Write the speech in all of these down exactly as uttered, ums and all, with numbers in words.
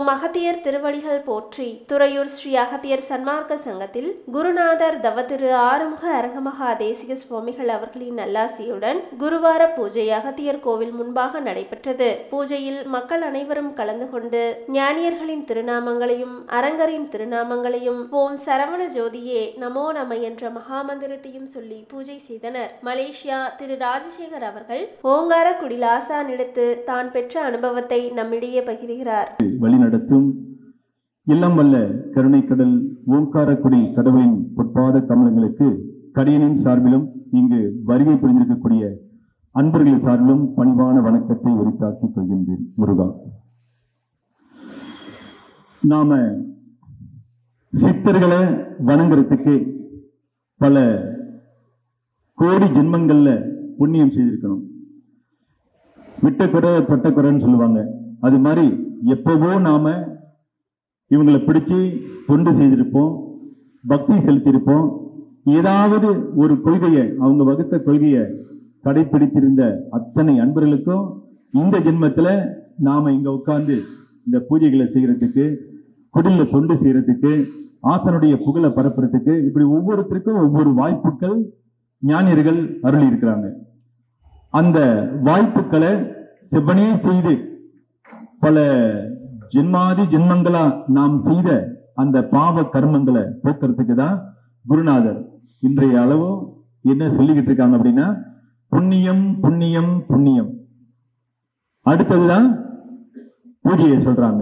ஓம் அகத்தியர் திருவடிகள் போற்றி. துறையூர் ஸ்ரீ அகத்தியர் சன்மார்க்க சங்கத்தில் குருநாதர் தவத்திரு ஆறுமுக அரங்கமகா தேசிக சுவாமிகள் அவர்களின் நல்லாசியுடன் குருவார பூஜை அகத்தியர் கோவில் முன்பாக நடைபெற்றது. பூஜையில் மக்கள் அனைவரும் கலந்து கொண்டு ஞானியர்களின் திருநாமங்களையும் அரங்கரின் திருநாமங்களையும் ஓம் சரவண ஜோதியே நமோ நம என்ற மகாமந்திரத்தையும் சொல்லி பூஜை செய்தனர். மலேசியா திரு ராஜசேகர் அவர்கள் ஓங்காரக்குடில் ஆசானிடத்து தான் பெற்ற அனுபவத்தை நம்மிடையே பகிர்கிறார். வழிநடத்தும் இல்லம் வல்ல கருணைக்கடல் ஓங்காரக்குடி கடவுளின் பொற்பாத கமலங்களுக்கு கடியனின் சார்பிலும் இங்கு வருகை புரிந்திருக்கக்கூடிய அன்பர்களின் சார்பிலும் பணிவான வணக்கத்தை உரித்தாக்கிக் கொள்கின்றேன். முருகா, நாம சித்தர்களை வணங்குறதுக்கு பல கோடி ஜென்மங்கள்ல புண்ணியம் செய்திருக்கணும். விட்ட குறை பட்ட குறைன்னு சொல்லுவாங்க. அது மாதிரி எப்பவோ நாம இவங்களை பிடிச்சு தொண்டு செய்திருப்போம், பக்தி செலுத்தியிருப்போம். ஏதாவது ஒரு கொள்கையை, அவங்க வகுத்த கொள்கையை கடைபிடித்திருந்த அத்தனை அன்பர்களுக்கும் இந்த ஜென்மத்துல நாம இங்க உட்கார்ந்து இந்த பூஜைகளை செய்யறதுக்கு, குடில தொண்டு செய்யறதுக்கு, ஆசனுடைய புகழை பரப்புறதுக்கு, இப்படி ஒவ்வொருத்தருக்கும் ஒவ்வொரு வாய்ப்புகள் ஞானியர்கள் அருளி இருக்கிறாங்க. அந்த வாய்ப்புகளை செவ்வனே செய்து பல ஜென்மாதி ஜென்மங்களா நாம் செய்த அந்த பாவ கர்மங்களை போக்குறதுக்கு தான் குருநாதர் இன்றைய அளவு என்ன சொல்லிக்கிட்டு இருக்காங்க அப்படின்னா, புண்ணியம் புண்ணியம் புண்ணியம். அடுத்ததுதான் பூஜையை சொல்றாங்க.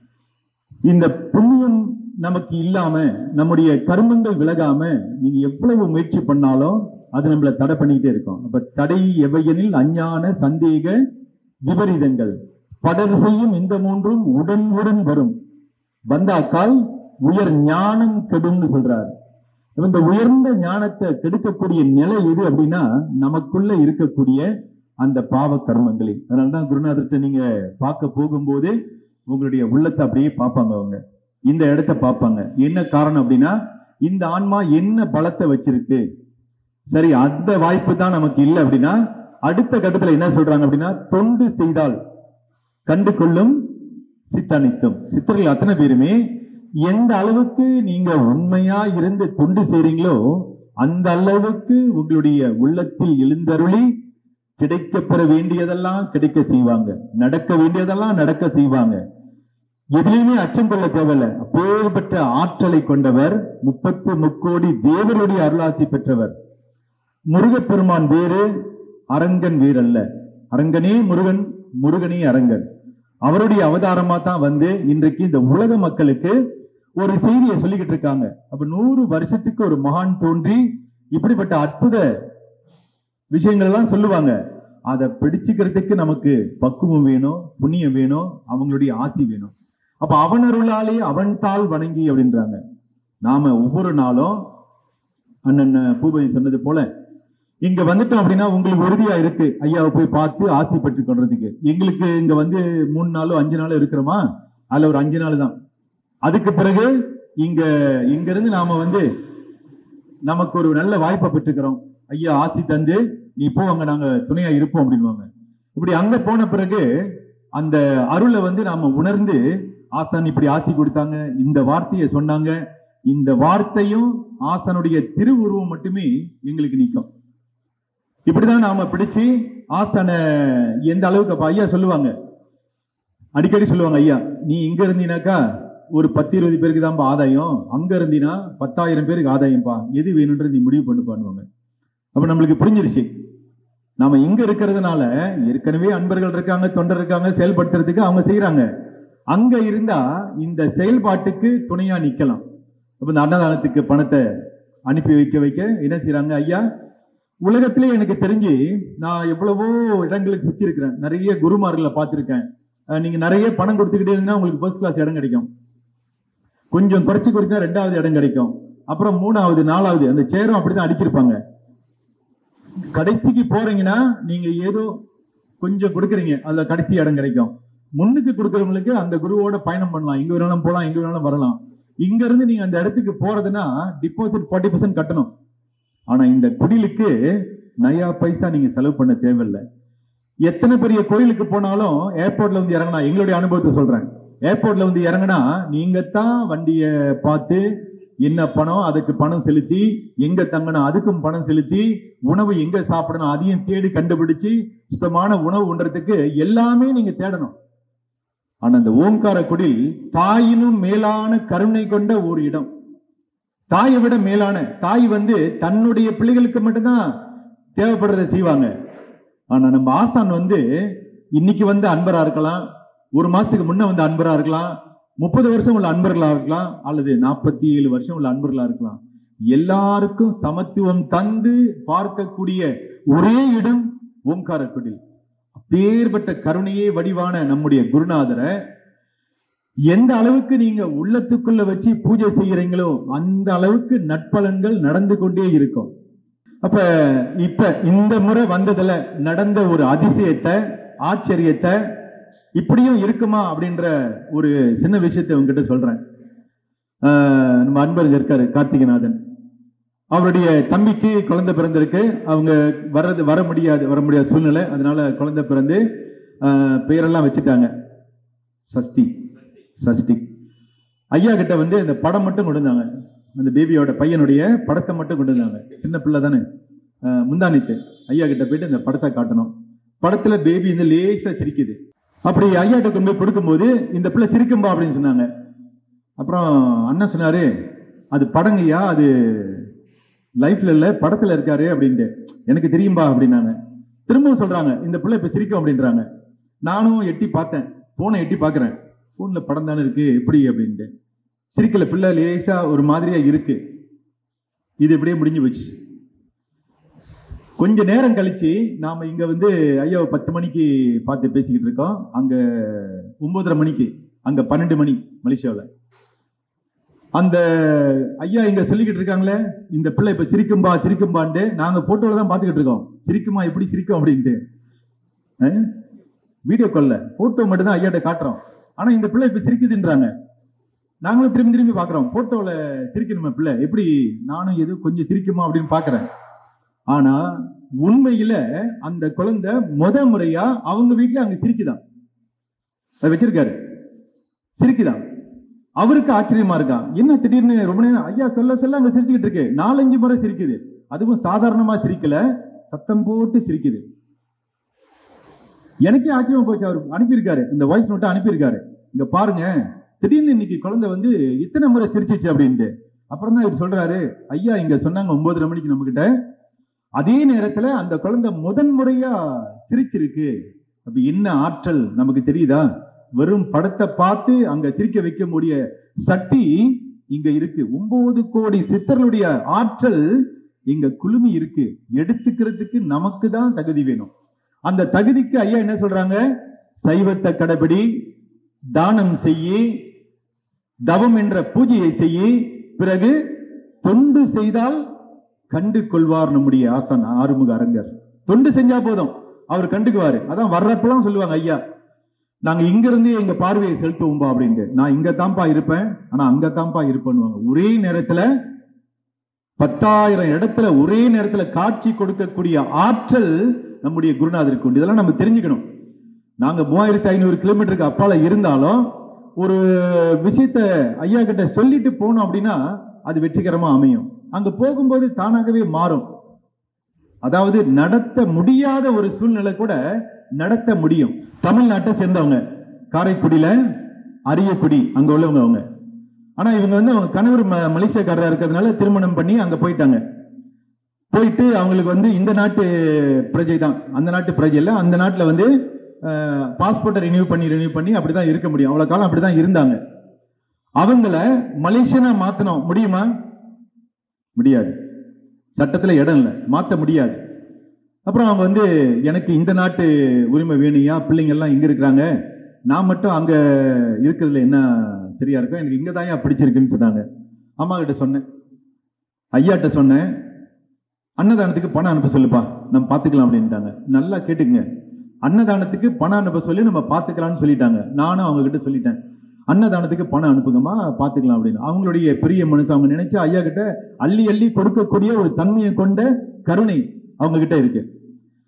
இந்த புண்ணியம் நமக்கு இல்லாம, நம்முடைய கர்மங்கள் விலகாம நீங்க எவ்வளவு முயற்சி பண்ணாலும் அது நம்மளை தடை பண்ணிக்கிட்டே இருக்கும். அப்ப தடை எவையெனில் அஞ்ஞான சந்தேக விபரீதங்கள் படர் செய்யும் இந்த மூன்றும் உடன் உடன் வரும் வந்தாக்கால் உயர் ஞானம் கெடும்னு சொல்றாரு. இந்த உயர்ந்த ஞானத்தை கெடுக்கக்கூடிய நிலை எது அப்படின்னா, நமக்குள்ள இருக்கக்கூடிய அந்த பாவ கர்மங்களே. அதனாலதான் குருநாதர்கிட்ட நீங்க பார்க்க போகும்போது உங்களுடைய உள்ளத்தை அப்படியே பார்ப்பாங்க. அவங்க இந்த இடத்த பார்ப்பாங்க. என்ன காரணம் அப்படின்னா, இந்த ஆன்மா என்ன பலத்தை வச்சிருக்கு. சரி, அந்த வாய்ப்பு தான் நமக்கு இல்லை அப்படின்னா, அடுத்த கட்டத்துல என்ன சொல்றாங்க அப்படின்னா, தொண்டு செய்தால் கண்டு கொள்ளும் சித்தனித்தும். சித்தர்கள் அத்தனை பேருமே எந்த அளவுக்கு நீங்க உண்மையா இருந்து தொண்டு செய்றீங்களோ அந்த அளவுக்கு உங்களுடைய உள்ளத்தில் எழுந்தருளி கிடைக்கப்பெற வேண்டியதெல்லாம் கிடைக்க செய்வாங்க, நடக்க வேண்டியதெல்லாம் நடக்க செய்வாங்க. எதிலையுமே அச்சம் கொள்ள தேவையில்லை. அப்பேற்பட்ட ஆற்றலை கொண்டவர், முப்பத்து முக்கோடி தேவருடைய அருளாசி பெற்றவர். முருகப்பெருமான் வேறு, அரங்கன் வேறல்ல. அரங்கனே முருகன், முருகனே அரங்கன். அவருடைய அவதாரமா தான் வந்து இன்றைக்கு இந்த உலக மக்களுக்கு ஒரு செய்தியை சொல்லிக்கிட்டு இருக்காங்க. அப்ப நூறு வருஷத்துக்கு ஒரு மகான் தோன்றி இப்படிப்பட்ட அற்புத விஷயங்கள் எல்லாம் சொல்லுவாங்க. அதை பிடிச்சுக்கிறதுக்கு நமக்கு பக்குவம் வேணும், புண்ணியம் வேணும், அவங்களுடைய ஆசி வேணும். அப்ப அவன் அருளாலே அவன் தாள் வணங்கி அப்படின்றாங்க. நாம ஒவ்வொரு நாளும் அண்ணன் பூபதி சொன்னது போல இங்க வந்துட்டோம் அப்படின்னா உங்களுக்கு உறுதியா இருக்கு ஐயாவை போய் பார்த்து ஆசை பெற்று கொள்றதுக்கு. எங்களுக்கு இங்க வந்து மூணு நாளோ அஞ்சு நாளோ இருக்கிறோமா, அதுல ஒரு அஞ்சு நாள் தான். அதுக்கு பிறகு இங்க இங்க இருந்து நாம வந்து நமக்கு ஒரு நல்ல வாய்ப்பை பெற்றுக்கிறோம். ஐயா ஆசி தந்து நீ போ, அங்க நாங்க துணையா இருப்போம் அப்படின்வாங்க. இப்படி அங்க போன பிறகு அந்த அருளை வந்து நாம உணர்ந்து, ஆசான் இப்படி ஆசி கொடுத்தாங்க, இந்த வார்த்தையை சொன்னாங்க, இந்த வார்த்தையும் ஆசானுடைய திருவுருவம் மட்டுமே எங்களுக்கு நிற்கும். இப்படிதான் நாம பிடிச்சு ஆசான எந்த அளவுக்கு. அப்ப ஐயா சொல்லுவாங்க, அடிக்கடி சொல்லுவாங்க, ஐயா நீ இங்க இருந்தீனாக்கா ஒரு பத்து இருபது பேருக்கு தான் ஆதாயம், அங்க இருந்தீனா பத்தாயிரம் பேருக்கு ஆதாயம்பா, எது வேணும்ன்றது நீ முடிவு பண்ணு பண்ணுவாங்க. அப்ப நம்மளுக்கு புரிஞ்சிருச்சு, நாம இங்க இருக்கிறதுனால ஏற்கனவே அன்பர்கள் இருக்காங்க, தொண்டர் இருக்காங்க, செயல்படுத்துறதுக்கு அவங்க செய்யறாங்க. அங்க இருந்தா இந்த செயல்பாட்டுக்கு துணையா நிக்கலாம். அப்ப இந்த அன்னதானத்துக்கு பணத்தை அனுப்பி வைக்க வைக்க என்ன செய்யறாங்க, ஐயா உலகத்திலே எனக்கு தெரிஞ்சு நான் எவ்வளவோ இடங்களுக்கு சுத்தி இருக்கிறேன், நிறைய குருமார்களை பார்த்திருக்கேன். நீங்க நிறைய பணம் கொடுத்துக்கிட்டே இருந்தா உங்களுக்கு ஃபர்ஸ்ட் கிளாஸ் இடம் கிடைக்கும், கொஞ்சம் குறைச்சி கொடுத்தா ரெண்டாவது இடம் கிடைக்கும், அப்புறம் மூணாவது நாலாவது. அந்த சேரும் அப்படிதான் அடிக்கிருப்பாங்க. கடைசிக்கு போறீங்கன்னா நீங்க ஏதோ கொஞ்சம் கொடுக்குறீங்க, அதுல கடைசி இடம் கிடைக்கும். முன்னுக்கு கொடுக்கறவங்களுக்கு அந்த குருவோட பயணம் பண்ணலாம், இங்க வேணாலும் போகலாம், இங்க வேணாலும் வரலாம். இங்க இருந்து நீங்க அந்த இடத்துக்கு போறதுன்னா டிபாசிட் ஃபார்ட்டி பர்சன்ட் கட்டணும். ஆனா இந்த குடிலுக்கு நயா பைசா நீங்க செலவு பண்ண தேவையில்லை. எத்தனை பெரிய கோயிலுக்கு போனாலும் ஏர்போர்ட்ல வந்து இறங்கினா, எங்களுடைய அனுபவத்தை சொல்றேன், ஏர்போர்ட்ல வந்து இறங்கினா நீங்க தான் வண்டியை பார்த்து என்ன பணம், அதுக்கு பணம் செலுத்தி, எங்க தங்கணும் அதுக்கும் பணம் செலுத்தி, உணவு எங்க சாப்பிடணும் அதையும் தேடி கண்டுபிடிச்சு சுத்தமான உணவு உண்றதுக்கு எல்லாமே நீங்க தேடணும். ஆனா அந்த ஓங்காரக்குடில் தாயினும் மேலான கருணை கொண்ட ஒரு இடம். தாயை விட மேலான, தாய் வந்து தன்னுடைய பிள்ளைகளுக்கு மட்டும்தான் தேவைப்படுறதை செய்வாங்க. ஆனா நம்ம ஆசான் வந்து இன்னைக்கு வந்து அன்பரா இருக்கலாம், ஒரு மாசத்துக்கு முன்ன வந்து அன்பரா இருக்கலாம், முப்பது வருஷம் உள்ள அன்பர்களா இருக்கலாம், அல்லது நாற்பத்தி ஏழு வருஷம் உள்ள அன்பர்களா இருக்கலாம். எல்லாருக்கும் சமத்துவம் தந்து பார்க்கக்கூடிய ஒரே இடம் ஓங்காரக்குடில். அப்பேற்பட்ட கருணையே வடிவான நம்முடைய குருநாதரை எந்த அளவுக்கு நீங்க உள்ளத்துக்குள்ள வச்சு பூஜை செய்யறீங்களோ அந்த அளவுக்கு நற்பலன்கள் நடந்து கொண்டே இருக்கும். அப்ப இப்ப இந்த முறை வந்ததுல நடந்த ஒரு அதிசயத்தை, ஆச்சரியத்தை, இப்படியும் இருக்குமா அப்படின்ற ஒரு சின்ன விஷயத்தை உங்ககிட்ட சொல்றேன். நம்ம அன்பர் இருக்காரு கார்த்திகநாதன், அவருடைய தம்பிக்கு குழந்தை பிறந்திருக்கு. அவங்க வர்றது வர முடியாது வர முடியாத சூழ்நிலை, அதனால குழந்தை பிறந்து பெயரெல்லாம் வச்சுட்டாங்க. சஷ்டி சஷ்டி ஐயா கிட்ட வந்து இந்த படம் மட்டும் கொண்டு வந்தாங்க. அந்த பேபியோட பையனுடைய படத்தை மட்டும் கொண்டு வந்தாங்க. சின்ன பிள்ளை தானே, முந்தானித்து ஐயா கிட்ட போயிட்டு இந்த படத்தை காட்டணும். படத்துல பேபி வந்து லேசா சிரிக்குது. அப்படி ஐயா கிட்ட கொண்டு போய் கொடுக்கும்போது இந்த பிள்ளை சிரிக்கும்பா அப்படின்னு சொன்னாங்க. அப்புறம் அண்ணன் சொன்னாரு, அது படங்கய்யா, அது லைஃப்ல இல்ல படத்துல இருக்காரு அப்படின்ட்டு. எனக்கு தெரியும்பா அப்படின்னாங்க. திரும்பவும் சொல்றாங்க, இந்த பிள்ளை இப்ப சிரிக்கும் அப்படின்றாங்க. நானும் எட்டி பார்த்தேன், போனை எட்டி பாக்குறேன், போன்ல படம் தானே இருக்கு எப்படி அப்படின்ட்டு. சிரிக்கல, பிள்ளை லேசா ஒரு மாதிரியா இருக்கு. இது இப்படியே முடிஞ்சு போச்சு. கொஞ்ச நேரம் கழிச்சு நாம இங்க வந்து ஐயா பத்து மணிக்கு பார்த்து பேசிக்கிட்டு இருக்கோம். அங்க ஒன்பதரை மணிக்கு, அங்க பன்னெண்டு மணி மலேசியாவில். அந்த ஐயா இங்க சொல்லிக்கிட்டு இருக்காங்களே, இந்த பிள்ளை இப்ப சிரிக்கும்பா சிரிக்கும்பான்ட்டு. நாங்க போட்டோல தான் பாத்துக்கிட்டு இருக்கோம், சிரிக்குமா எப்படி சிரிக்கும் அப்படின்ட்டு. வீடியோ கால்ல போட்டோ மட்டும் தான் ஐயாட்ட காட்டுறோம். ஆனா இந்த பிள்ளை இப்ப சிரிக்குதுன்றாங்க. நாங்களும் திரும்பி திரும்பி பாக்குறோம், போட்டோல சிரிக்கணுமா பிள்ளை எப்படி, நானும் எது கொஞ்சம் சிரிக்குமா அப்படின்னு பாக்குறேன். ஆனா உண்மையில அந்த குழந்தை முத முறையா அவங்க வீட்டுல அங்க சிரிக்குதான் வச்சிருக்காரு, சிரிக்குதான். அவருக்கு ஆச்சரியமா இருக்கான், என்ன திடீர்னு ரொம்ப நேரம் ஐயா சொல்ல சொல்ல அங்க சிரிச்சுக்கிட்டு இருக்கு. நாலஞ்சு முறை சிரிக்குது, அதுவும் சாதாரணமா சிரிக்கல, சத்தம் போட்டு சிரிக்குது. எனக்கே ஆச்சரியமா போச்சு. அவர் அனுப்பியிருக்காரு, இந்த வாய்ஸ் நோட்டை அனுப்பியிருக்காரு, இங்க பாருங்க திடீர்னு இன்னைக்கு குழந்தை வந்து இத்தனை முறை சிரிச்சிச்சு அப்படின்ட்டு. அப்புறம் தான் இவர் சொல்றாரு, ஐயா இங்க சொன்னாங்க ஒன்பதரை மணிக்கு நம்ம கிட்ட, அதே நேரத்துல அந்த குழந்தை முதன் முறையா சிரிச்சிருக்கு. அப்ப என்ன ஆற்றல் நமக்கு தெரியுதா? வெறும் படத்தை பார்த்து அங்க சிரிக்க வைக்க முடிய சக்தி இங்க இருக்கு. ஒன்பது கோடி சித்தர்களுடைய ஆற்றல் இங்க குழுமி இருக்கு. எடுத்துக்கிறதுக்கு நமக்கு தான் தகுதி வேணும். அந்த தகுதிக்கு ஐயா என்ன சொல்றாங்க, சைவத்தை கடைபிடி, தானம் செய்யி, தவம் என்ற பூஜையை செய்யி, பிறகு தொண்டு செய்தால் கண்டு கொள்வார் நம்முடைய ஆசான் ஆறுமுக அரங்கர். தொண்டு செஞ்சா போதும், அவர் கண்டுக்குவாரு. அதான் வர்றப்பெல்லாம் சொல்லுவாங்க, ஐயா நாங்க இங்க இருந்து எங்க பார்வையை செலுத்துவோம்பா அப்படின்ட்டு. நான் இங்க தான்ப்பா இருப்பேன், ஆனா அங்க தான்ப்பா இருப்பேன்னு. ஒரே நேரத்துல பத்தாயிரம் இடத்துல ஒரே நேரத்துல காட்சி கொடுக்கக்கூடிய ஆற்றல் நம்முடைய குருநாதருக்கு உண்டு. இதெல்லாம் நம்ம தெரிஞ்சுக்கணும். நாங்க மூவாயிரத்தி ஐநூறு கிலோமீட்டருக்கு அப்பால இருந்தாலும் ஒரு விஷயத்த ஐயா கிட்ட சொல்லிட்டு போனோம் அப்படின்னா அது வெற்றிகரமா அமையும். அங்க போகும்போது தானாகவே மாறும். அதாவது நடத்த முடியாத ஒரு சூழ்நிலை கூட நடத்த முடியும். தமிழ்நாட்டை சேர்ந்தவங்க, காரைக்குடியில அரியக்குடி அங்க உள்ளவங்க அவங்க. ஆனா இவங்க வந்து அவங்க கணவர் மலேசியாக்காரரா இருக்கிறதுனால திருமணம் பண்ணி அங்க போயிட்டாங்க. போயிட்டு அவங்களுக்கு வந்து இந்த நாட்டு பிரஜை தான், அந்த நாட்டு பிரஜை இல்லை. அந்த நாட்டில் வந்து பாஸ்போர்ட்டை ரினியூ பண்ணி ரினியூ பண்ணி அப்படிதான் இருக்க முடியும். அவ்வளவு காலம் அப்படிதான் இருந்தாங்க. அவங்கள மலேசியனா மாத்தணும் முடியுமா? முடியாது. சட்டத்துல இடம் இல்லை, மாத்த முடியாது. அப்புறம் அவங்க வந்து எனக்கு இந்த நாட்டு உரிமை வேணுயா, பிள்ளைங்க எல்லாம் இங்க இருக்கிறாங்க, நான் மட்டும் அங்க இருக்கிறதுல என்ன சரியா இருக்கும், எனக்கு இங்க தான் பிடிச்சிருக்குன்னு சொன்னாங்க. அம்மா கிட்ட சொன்னேன், ஐயாட்ட சொன்னேன், அன்னதானத்துக்கு பணம் அனுப்ப சொல்லுப்பா, நம்ம பாத்துக்கலாம் அப்படின்ட்டாங்க. நல்லா கேட்டுக்குங்க, அன்னதானத்துக்கு பணம் அனுப்ப சொல்லி நம்ம பாத்துக்கலாம்னு சொல்லிட்டாங்க. நானும் அவங்க கிட்ட சொல்லிட்டேன், அன்னதானத்துக்கு பணம் அனுப்புங்கம்மா பாத்துக்கலாம் அப்படின்னு. அவங்களுடைய பெரிய மனசு, அவங்க நினைச்சா ஐயா கிட்ட அள்ளி அள்ளி கொடுக்கக்கூடிய ஒரு தன்மையை கொண்ட கருணை அவங்க கிட்ட இருக்கு.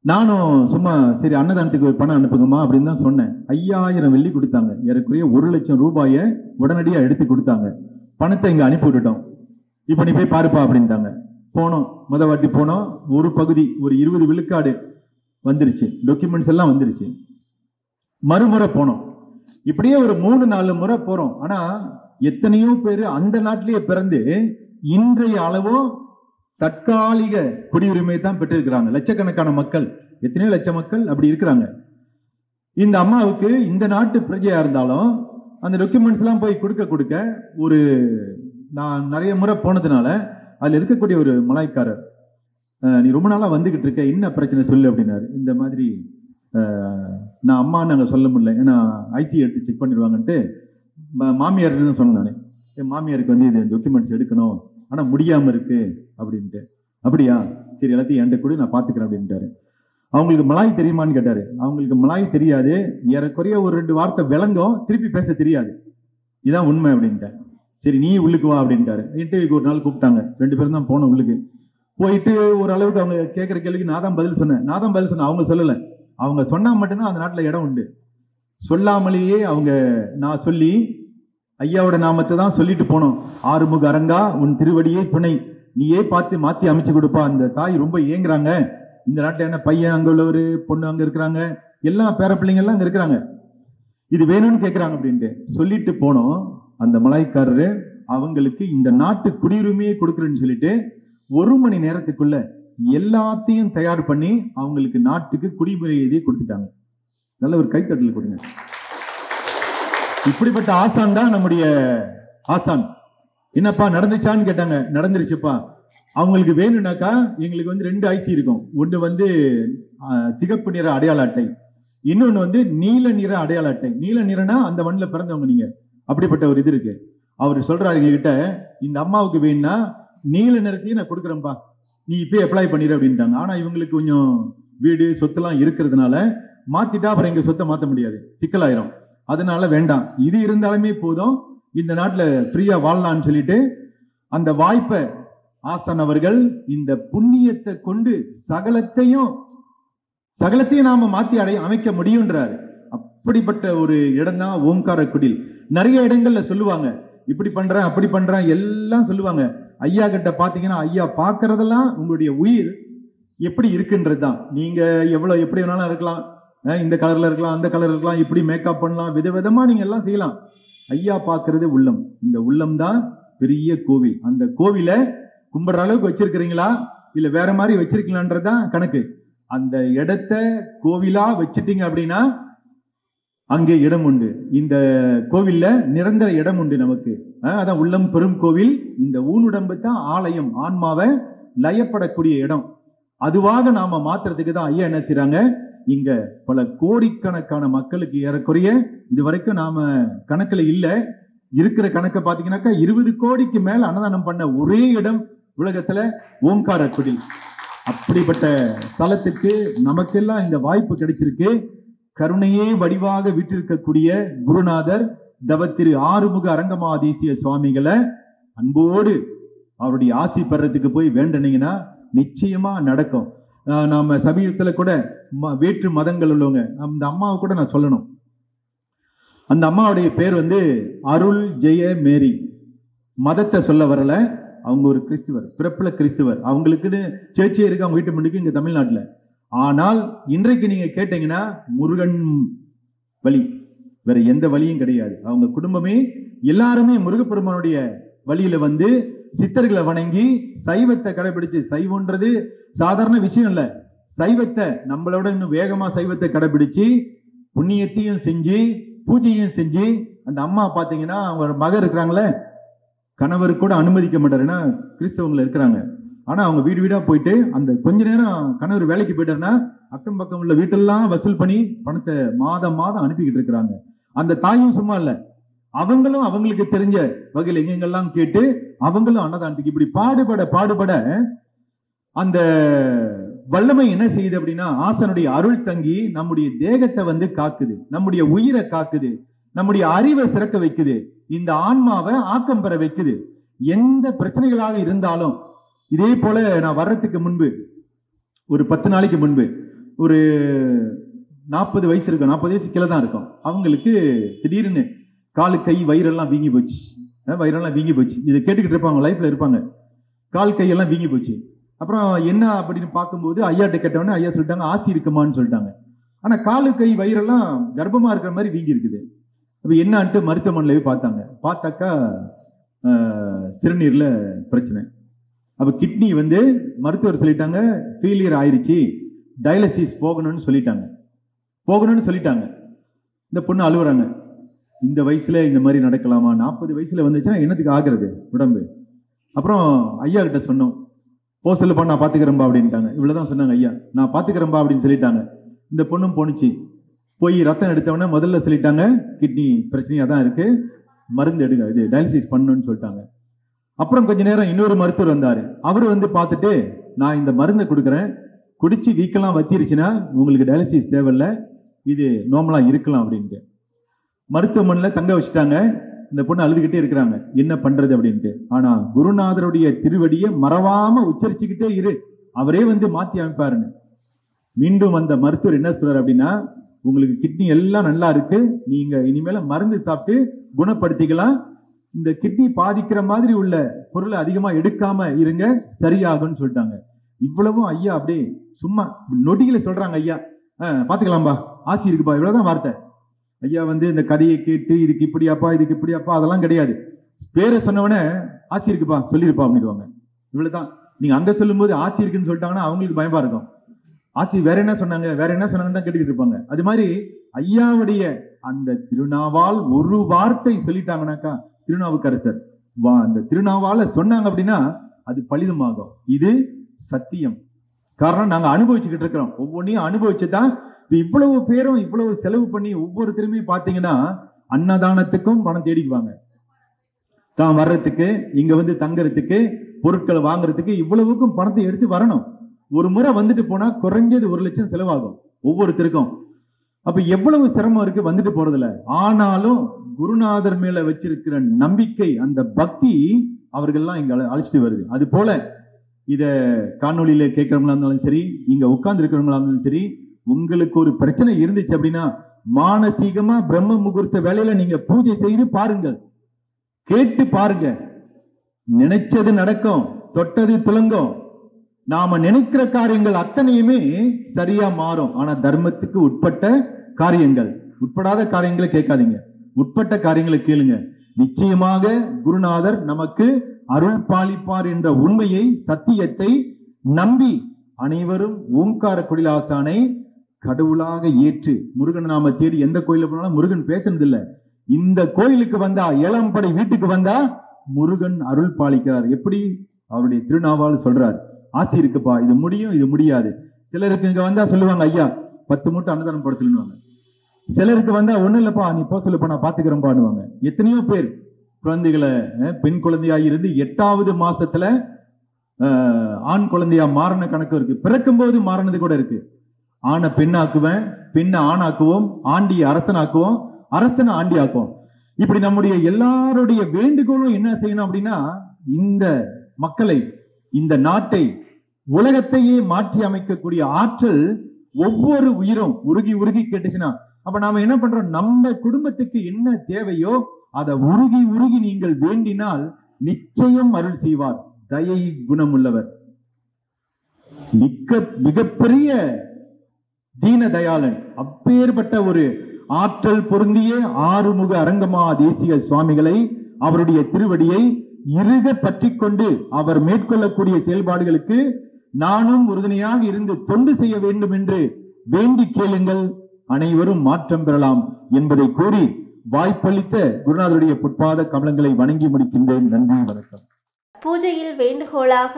நானும் சும்மா சரி அன்னதானத்துக்கு பணம் அனுப்புங்கம்மா அப்படின்னு தான் சொன்னேன். ஐயாயிரம் வெள்ளி கொடுத்தாங்க. ஏறக்குறைய ஒரு லட்சம் ரூபாயை உடனடியாக எடுத்து கொடுத்தாங்க. பணத்தை இங்கே அனுப்பி விட்டுட்டோம். இப்போ நீ போய் பாருப்பா அப்படின்ட்டாங்க. போனோம். முத வாட்டி போனோம். ஒரு பகுதி ஒரு இருபது விழுக்காடு வந்துருச்சு, டாக்குமெண்ட்ஸ் எல்லாம் வந்துருச்சு. மறுமுறை போனோம். இப்படியே ஒரு மூணு நாலு முறை போறோம். ஆனா எத்தனையோ பேர் அந்த நாட்டிலேயே பிறந்து இன்றைய அளவோ தற்காலிக குடியுரிமை தான் பெற்றிருக்கிறாங்க. லட்சக்கணக்கான மக்கள், எத்தனையோ லட்சம் மக்கள் அப்படி இருக்கிறாங்க. இந்த அம்மாவுக்கு இந்த நாட்டு பிரஜையா இருந்தாலும் அந்த டாக்குமெண்ட்ஸ் எல்லாம் போய் கொடுக்க கொடுக்க ஒரு நான் நிறைய முறை போனதுனால அதுல இருக்கக்கூடிய ஒரு மலாய்க்காரர், நீ ரொம்ப நாளா வந்துகிட்டு இருக்க, என்ன பிரச்சனை சொல்லு அப்படின்னாரு. இந்த மாதிரி நான் அம்மான்னு நாங்கள் சொல்ல முடியல, ஏன்னா ஐசி எடுத்து செக் பண்ணிடுவாங்கன்ட்டு மாமியார் தான் சொன்னேன். நான் என் மாமியாருக்கு வந்து இது டாக்குமெண்ட்ஸ் எடுக்கணும், ஆனால் முடியாமல் இருக்கு அப்படின்ட்டு. அப்படியா, சரி எல்லாத்தையும் என்கிட்ட கூட நான் பார்த்துக்கிறேன் அப்படின்ட்டாரு. அவங்களுக்கு மலாய் தெரியுமான்னு கேட்டாரு. அவங்களுக்கு மலாய் தெரியாது, ஏறக்குறைய ஒரு ரெண்டு வார்த்தை விளங்கும், திருப்பி பேச தெரியாது, இதான் உண்மை அப்படின்ட்டேன். சரி நீ உள்ளுக்கு வா அப்படின்ட்டாரு. இன்டர்வியூக்கு ஒரு நாள் கூப்பிட்டாங்க. ரெண்டு பேரும் தான் போனோம் உள்ளுக்கு. போயிட்டு ஒரு அளவுக்கு அவங்க கேட்குற கேள்விக்கு நான் தான் பதில் சொன்னேன். நான் தான் பதில் சொன்னேன், அவங்க சொல்லலை. அவங்க சொன்னா மட்டும்தான் அந்த நாட்டில் இடம் உண்டு. சொல்லாமலேயே அவங்க நான் சொல்லி ஐயாவோட நாமத்தை தான் சொல்லிட்டு போனோம். ஆறுமுக அரங்கா உன் திருவடியே துணை, நீயே பார்த்து மாற்றி அமைச்சு கொடுப்பா. அந்த தாய் ரொம்ப ஏங்குறாங்க. இந்த நாட்டில் என்ன பையன் அங்கே உள்ளவர், பொண்ணு அங்கே இருக்கிறாங்க, எல்லா பேர பிள்ளைங்கள்லாம் அங்கே இருக்கிறாங்க, இது வேணும்னு கேட்குறாங்க அப்படின்ட்டு சொல்லிட்டு போனோம். அந்த மலாய்க்காரரு அவங்களுக்கு இந்த நாட்டு குடியுரிமையை கொடுக்குறேன்னு சொல்லிட்டு ஒரு மணி நேரத்துக்குள்ள எல்லாத்தையும் தயார் பண்ணி அவங்களுக்கு நாட்டுக்கு குடிமுறை எழுதி கொடுத்துட்டாங்க. நல்ல ஒரு கைத்தட்டல் கொடுங்க. இப்படிப்பட்ட ஆசான் தான் நம்முடைய ஆசான். என்னப்பா நடந்துச்சான்னு கேட்டாங்க. நடந்துருச்சுப்பா. அவங்களுக்கு வேணும்னாக்கா எங்களுக்கு வந்து ரெண்டு ஐசி இருக்கும். ஒன்று வந்து சிகப்பு நிற அடையாள அட்டை, இன்னொன்று வந்து நீல நிற அடையாள அட்டை. நீல நிறனா அந்த மண்ணில் பிறந்தவங்க நீங்க, அப்படிப்பட்ட ஒரு இது இருக்கு. அவர் சொல்றாரு எங்ககிட்ட, இந்த அம்மாவுக்கு வேணும்னா நீல நிறத்தையும் நான் கொடுக்குறேன்ப்பா, நீ இப்பயே அப்ளை பண்ணிடு அப்படின்ட்டாங்க. ஆனா இவங்களுக்கு கொஞ்சம் வீடு சொத்துலாம் இருக்கிறதுனால மாத்திட்டா அப்புறம் எங்க சொத்தை மாற்ற முடியாது, சிக்கலாயிரும். அதனால வேண்டாம், இது இருந்தாலுமே போதும், இந்த நாட்டில் ஃப்ரீயா வாழலான்னு சொல்லிட்டு அந்த வாய்ப்பை ஆசான் அவர்கள் இந்த புண்ணியத்தை கொண்டு சகலத்தையும் சகலத்தையும் நாம மாத்தி அடைய அமைக்க முடியும்ன்றாரு. அப்படிப்பட்ட ஒரு இடம் தான் ஓங்காரக்குடில். நிறைய இடங்கள்ல சொல்லுவாங்க, இப்படி பண்றேன் அப்படி பண்றேன் எல்லாம் சொல்லுவாங்க. ஐயா கிட்ட பாத்தீங்கன்னா ஐயா பாக்குறதெல்லாம் உங்களுடைய உயிர் எப்படி இருக்குன்றது தான். நீங்க எவ்வளவு எப்படி வேணாலும் இருக்கலாம், இந்த கலர்ல இருக்கலாம், அந்த கலர் இருக்கலாம், இப்படி மேக்கப் பண்ணலாம், விதவிதமா நீங்க எல்லாம் செய்யலாம். ஐயா பாக்குறது உள்ளம். இந்த உள்ளம் தான் பெரிய கோவில். அந்த கோவில கும்பிடுற அளவுக்கு வச்சிருக்கிறீங்களா இல்ல வேற மாதிரி வச்சிருக்கீங்களான்றதுதான் கணக்கு. அந்த இடத்த கோவிலா வச்சிட்டீங்க அப்படின்னா அங்கே இடம் உண்டு. இந்த கோவில்ல நிரந்தர இடம் உண்டு நமக்கு. அதான் உள்ளம் பெரும் கோவில். இந்த ஊனுடம்பு தான் ஆலயம், ஆன்மாவை லயப்படக்கூடிய இடம். அதுவாக நாம மாத்துறதுக்கு தான் ஐயா என்ன செய்றாங்க, இங்க பல கோடிக்கணக்கான மக்களுக்கு ஏறக்குறைய இது வரைக்கும் நாம கணக்குல இல்ல, இருக்கிற கணக்கை பாத்தீங்கன்னாக்கா இருபது கோடிக்கு மேல அன்னதானம் பண்ண ஒரே இடம் உலகத்துல ஓங்காரக்குடில். அப்படிப்பட்ட ஸ்தலத்துக்கு நமக்கெல்லாம் இந்த வாய்ப்பு கிடைச்சிருக்கு. கருணையே வடிவாக விட்டிருக்கக்கூடிய குருநாதர் தவத்திரு ஆறுமுக அரங்கமாதேசிய சுவாமிகளை அன்போடு அவருடைய ஆசி பெறத்துக்கு போய் வேண்டனீங்கன்னா நிச்சயமா நடக்கும். நாம சமீபத்துல கூட வேற்று மதங்கள் உள்ளவங்க அந்த அம்மாவை கூட நான் சொல்லணும். அந்த அம்மாவுடைய பேர் வந்து அருள் ஜெய மேரி. மதத்தை சொல்ல வரல, அவங்க ஒரு கிறிஸ்துவர், பிறப்புல கிறிஸ்துவர். அவங்களுக்குன்னு சேர்ச்சியே இருக்கு அவங்க வீட்டு முன்னுக்கு இங்க தமிழ்நாட்டுல. ஆனால் இன்றைக்கு நீங்க கேட்டீங்கன்னா முருகன் வழி, வேற எந்த வழியும் கிடையாது. அவங்க குடும்பமே எல்லாருமே முருகப்பெருமானுடைய வழியில வந்து சித்தர்களை வணங்கி சைவத்தை கடைபிடிச்சு, சைவம்ன்றது சாதாரண விஷயம் இல்ல, சைவத்தை நம்மளோட இன்னும் வேகமா சைவத்தை கடைபிடிச்சு புண்ணியத்தையும் செஞ்சு பூஜையும் செஞ்சு, அந்த அம்மா பாத்தீங்கன்னா அவங்க மகன் இருக்கிறாங்களே, கணவர் கூட அனுமதிக்க மாட்டாருன்னா கிறிஸ்தவங்களை இருக்கிறாங்க. ஆனா அவங்க வீடு வீடா போயிட்டு அந்த கொஞ்ச நேரம் கணவர் வேலைக்கு போயிட்டாருன்னா அக்கம் பக்கம் உள்ள வீட்டெல்லாம் வசூல் பண்ணி பணத்தை மாதம் மாதம் அனுப்பிக்கிட்டு இருக்கிறாங்க. அந்த தாயும் சும்மா இல்ல, அவங்களும் அவங்களுக்கு தெரிஞ்ச வகையில் எங்கெங்கெல்லாம் கேட்டு அவங்களும் அன்னதானத்துக்கு இப்படி பாடுபட பாடுபட அந்த வல்லமை என்ன செய்யுது அப்படின்னா, ஆசனுடைய அருள் தங்கி நம்முடைய தேகத்தை வந்து காக்குது, நம்முடைய உயிரை காக்குது, நம்முடைய அறிவை சிறக்க வைக்குது, இந்த ஆன்மாவை ஆக்கம் பெற வைக்குது. எந்த பிரச்சனைகளாக இருந்தாலும் இதே போல நான் வர்றதுக்கு முன்பு ஒரு பத்து நாளைக்கு முன்பு ஒரு நாற்பது வயசு இருக்கும், நாற்பது வயசு கீழே தான் இருக்கும். அவங்களுக்கு திடீர்னு காலு கை வயிறெல்லாம் வீங்கி போச்சு, வயிறெல்லாம் வீங்கி போச்சு. இதை கேட்டுக்கிட்டு இருப்பாங்க, லைஃப்ல இருப்பாங்க. கால் கையெல்லாம் வீங்கி போச்சு. அப்புறம் என்ன அப்படின்னு பார்க்கும்போது ஐயாட்ட கேட்டவொடனே ஐயா சொல்லிட்டாங்க ஆசி இருக்குமான்னு சொல்லிட்டாங்க. ஆனா காலு கை வயிறெல்லாம் கர்ப்பமா இருக்கிற மாதிரி வீங்கி இருக்குது. அப்ப என்னான்ட்டு மருத்துவமனையில போய் பார்த்தாங்க. பார்த்தாக்கா சிறுநீர்ல பிரச்சனை. அப்ப கிட்னி வந்து மருத்துவர் சொல்லிட்டாங்க ஃபெயிலியர் ஆயிடுச்சு, டயாலிசிஸ் போகணும்னு சொல்லிட்டாங்க போகணும்னு சொல்லிட்டாங்க இந்த பொண்ணு அழுவுறாங்க. இந்த வயசுல இந்த மாதிரி நடக்கலாமா? நாற்பது வயசுல வந்துச்சுன்னா என்னத்துக்கு ஆகிறது உடம்பு? அப்புறம் ஐயா கிட்ட சொன்னோம், போ சொல்லுப்பா நான் பாத்துக்கிறேன்பா அப்படின்ட்டாங்க. இவ்வளவுதான் சொன்னாங்க ஐயா, நான் பாத்துக்கிறேன்பா அப்படின்னு சொல்லிட்டாங்க. இந்த பொண்ணும் போனுச்சு. போய் ரத்தம் எடுத்தவொடனே முதல்ல சொல்லிட்டாங்க கிட்னி பிரச்சனையா தான் இருக்கு, மருந்து எடுங்க, இது டயாலிசிஸ் பண்ணணும்னு சொல்லிட்டாங்க. அப்புறம் கொஞ்ச நேரம் இன்னொரு மருத்துவர் வந்தாரு. அவரு வந்து பார்த்துட்டு நான் இந்த மருந்தை கொடுக்குறேன், குடிச்சு வீக்கெல்லாம் வத்திருச்சுன்னா உங்களுக்கு டயாலிசிஸ் தேவையில்லை, இது நார்மலா இருக்கலாம் அப்படின்ட்டு மருத்துவமனையில தங்க வச்சுட்டாங்க. இந்த பொண்ணு அழுதுகிட்டே இருக்கிறாங்க, என்ன பண்றது அப்படின்ட்டு. ஆனா குருநாதருடைய திருவடியை மறவாம உச்சரிச்சுக்கிட்டே இரு, அவரே வந்து மாத்தி அமைப்பாருன்னு. மீண்டும் அந்த மருத்துவர் என்ன சொல்றாரு அப்படின்னா, உங்களுக்கு கிட்னி எல்லாம் நல்லா இருக்கு, நீங்க இனிமேல மருந்து சாப்பிட்டு குணப்படுத்திக்கலாம், இந்த கிட்னி பாதிக்கிற மாதிரி உள்ள பொருளை அதிகமா எடுக்காம இருங்க, சரியாகும்னு சொல்லிட்டாங்க. இவ்வளவும் ஐயா அப்படியே சும்மா நொடியில சொல்றாங்க. ஐயா பாத்துக்கலாம்பா, ஆசி இருக்குப்பா, இவ்வளவுதான் வார்த்தை. ஐயா வந்து இந்த கதையை கேட்டு இதுக்கு இப்படியாப்பா இதுக்கு இப்படியாப்பா அதெல்லாம் கிடையாது. பேரை சொன்னவனே ஆசி இருக்குப்பா சொல்லிருப்பா அப்படிடுவாங்க. இவ்வளவுதான். நீங்க அங்க சொல்லும் போது ஆசி இருக்குன்னு சொல்லிட்டாங்கன்னா அவங்களுக்கு பயமா இருக்கும். ஆசி வேற என்ன சொன்னாங்க வேற என்ன சொன்னாங்கன்னு தான் கேட்டுக்கிட்டு இருப்பாங்க. அது மாதிரி ஐயாவுடைய அந்த திருநாவால் ஒரு வார்த்தை சொல்லிட்டாங்கன்னாக்கா, திருநாவுக்கரசர் வா அந்த திருநாவால சொன்னாங்க அப்படின்னா அது பலிதமாகும். இது சத்தியம். காரணம் நாங்க அனுபவிச்சுக்கிட்டு இருக்கிறோம், ஒவ்வொன்றையும் அனுபவிச்சுதான் இவ்வளவு பேரும் இவ்வளவு செலவு பண்ணி ஒவ்வொருத்தருமே பாத்தீங்கன்னா அன்னதானத்துக்கும் பணம் தேடிக்குவாங்க, தான் வர்றதுக்கு இங்க வந்து தங்கறதுக்கு பொருட்களை வாங்குறதுக்கு இவ்வளவுக்கும் பணத்தை எடுத்து வரணும். ஒரு முறை வந்துட்டு போனா குறைஞ்சது ஒரு லட்சம் செலவாகும் ஒவ்வொருத்தருக்கும். அப்ப எவ்வளவு சிரமம் இருக்கு வந்துட்டு போறதுல. ஆனாலும் குருநாதர் மேல வச்சிருக்கிற நம்பிக்கை, அந்த பக்தி அவர்கள்லாம் இங்க அழைச்சிட்டு வருது. அது போல இத காணொலியில கேட்கறவங்களா இருந்தாலும் சரி, இங்க உட்கார்ந்து இருக்கிறவங்களா இருந்தாலும் சரி, உங்களுக்கு ஒரு பிரச்சனை இருந்துச்சு அப்படின்னா மானசீகமா பிரம்ம முகூர்த்த வேலையில நீங்க பூஜை செய்து பாருங்கள், கேட்டு பாருங்க, நினைச்சது நடக்கும், தொட்டது துலங்கும். நாம நினைக்கிற காரியங்கள் அத்தனையுமே சரியா மாறும். ஆனா தர்மத்துக்கு உட்பட்ட காரியங்கள், உட்படாத காரியங்களை கேட்காதீங்க, உட்பட்ட காரியங்களை கேளுங்க. நிச்சயமாக குருநாதர் நமக்கு அருள் பாலிப்பார் என்ற உண்மையை, சத்தியத்தை நம்பி அனைவரும் ஓங்காரக்குடில் ஆசானை கடவுளாக ஏற்று, முருகன் நாம தேடி எந்த கோயில போனாலும் முருகன் பேசுனது இல்ல, இந்த கோயிலுக்கு வந்தா, ஏழாம் படை வீட்டுக்கு வந்தா முருகன் அருள் பாலிக்கிறார். எப்படி? அவருடைய திருநாவால் சொல்றார், ஆசி இருக்குப்பா, இது முடியும் இது முடியாது. சிலருக்கு இங்க வந்தா சொல்லுவாங்க ஐயா பத்து மூட்டை அன்னதானம் போட சொல்லுவாங்க. சிலருக்கு வந்தா ஒண்ணு இல்லப்பா நீ போ சொல்லுப்பா நான் பாத்துக்கிறேன்பாடுவாங்க. எத்தனையோ பேர் குழந்தைகளை பெண் குழந்தையா இருந்து எட்டாவது மாசத்துல ஆண் குழந்தையா மாறின கணக்கு இருக்கு, பிறக்கும் போது மாறினது கூட இருக்கு. ஆணை பெண்ணாக்குவேன், பெண்ணை ஆணாக்குவோம், ஆண்டியை அரசனாக்குவோம், அரசனை ஆண்டி ஆக்குவோம். இப்படி நம்முடைய எல்லாருடைய வேண்டுகோளும் என்ன செய்யணும் அப்படின்னா, இந்த மக்களை, இந்த நாட்டை, உலகத்தையே மாற்றி அமைக்கக்கூடிய ஆற்றல் ஒவ்வொரு உயிரும் உருகி உருகி கேட்டுச்சுன்னா, அப்ப நாம என்ன பண்றோம், நம்ம குடும்பத்துக்கு என்ன தேவையோ அதை உருகி உருகி நீங்கள் வேண்டினால் நிச்சயம் அருள் செய்வார். தயை குணம் உள்ளவர், மிக்க மிகப்பெரிய தீன தயாளன். அப்பேற்பட்ட ஒரு ஆற்றல் பொருந்திய ஆறுமுக அரங்கமா தேசிக சுவாமிகளை, அவருடைய திருவடியை இறுக பற்றி கொண்டு அவர் மேற்கொள்ளக்கூடிய செயல்பாடுகளுக்கு நானும் உறுதுணையாக இருந்து தொண்டு செய்ய வேண்டும் என்று வேண்டி கேளுங்கள், அனைவரும் மாற்றம் பெறலாம் என்பதை கூறி வாய்ப்பளித்த குருநாதருடைய புட்பாத கமலங்களை வணங்கி முடிக்கின்றேன். நன்றி, வணக்கம். பூஜையில் வேண்டுகோளாக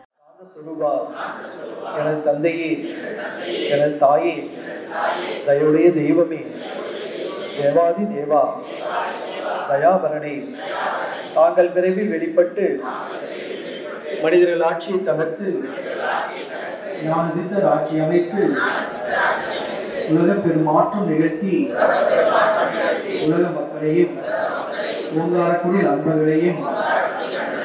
எனது தந்தையே, எனது தாயே, தயவுடைய தெய்வமே, தேவாதி தேவா, தயாபரணே, தாங்கள் விரைவில் வெளிப்பட்டு மனிதர்கள் ஆட்சியை தகர்த்து ஞான சித்தர் ஆட்சி அமைத்து உலக பெருமாற்றம் நிகழ்த்தி உலக மக்களையும் ஓங்காரக்குடில் அன்பர்களையும்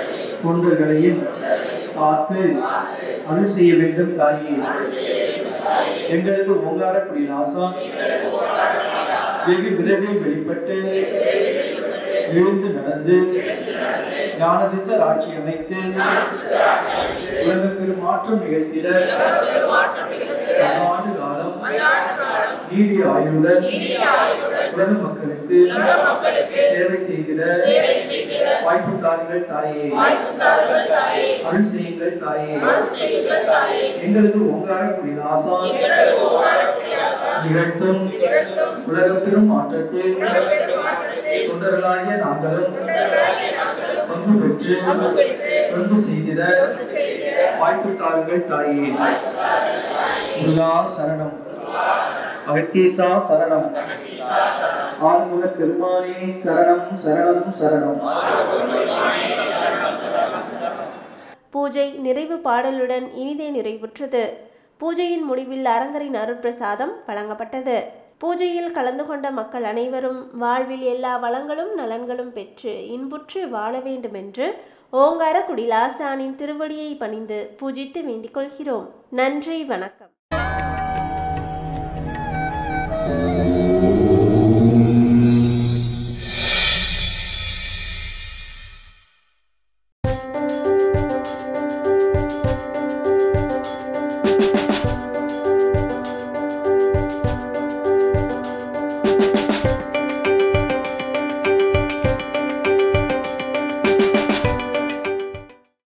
தொண்டர்களையும் காத்து அருள் செய்ய வேண்டும் தாயே. எங்களது ஓங்காரக்குடில் ஆசான் வெகு விரைவில் வெளிப்பட்டு எழுந்து நடந்து ஞானசித்தர் ஆட்சி அமைத்து உலக பெருமாற்றம் நிகழ்த்திட பல்லாண்டு காலம் நீடிய ஆயுளுடன் உலக மக்களுக்கு சேவை செய்திட வாய்ப்பு தாருங்கள் தாயே, அருள் செய்யுங்கள் தாயே. எங்களது ஓங்காரக்குடில் ஆசான் நிகழ்த்தும் உலக பெரும் மாற்றத்தில் தொண்டர்களாகிய நாங்களும் பங்கு பெற்று தொண்டு செய்திட வாய்ப்பு தாருங்கள் தாயே. முருகா சரணம், அகத்தீசா சரணம், ஆறுமுக பெருமானே சரணம் சரணம் சரணம். பூஜை நிறைவு பாடலுடன் இனிதே நிறைவுற்றது. பூஜையின் முடிவில் அரங்கரின் அருட்பிரசாதம் வழங்கப்பட்டது. பூஜையில் கலந்து கொண்ட மக்கள் அனைவரும் வாழ்வில் எல்லா வளங்களும் நலன்களும் பெற்று இன்புற்று வாழ வேண்டுமென்று ஓங்காரக்குடில் ஆசானின் திருவடியை பணிந்து பூஜித்து வேண்டிக் கொள்கிறோம். நன்றி, வணக்கம்.